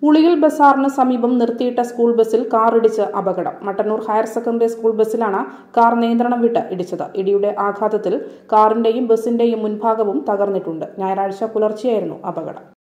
ഉളിയിൽ ബസാറിന് സമീപം നിർത്തിയിട്ട സ്കൂൾ ബസിൽ കാറിടിച്ച് അപകടം. മട്ടന്നൂർ ഹയർ സെക്കൻഡറി സ്കൂൾ ബസിലാണ് കാർ നിയന്ത്രണം വിട്ട് ഇടിച്ചത്. ഇടിയുടെ ആഘാതത്തിൽ കാറിന്റെയും ബസിന്റെയും മുൻഭാഗവും തകർന്നിട്ടുണ്ട്. ഞായറാഴ്ച പുലർച്ചെയായിരുന്നു അപകടം.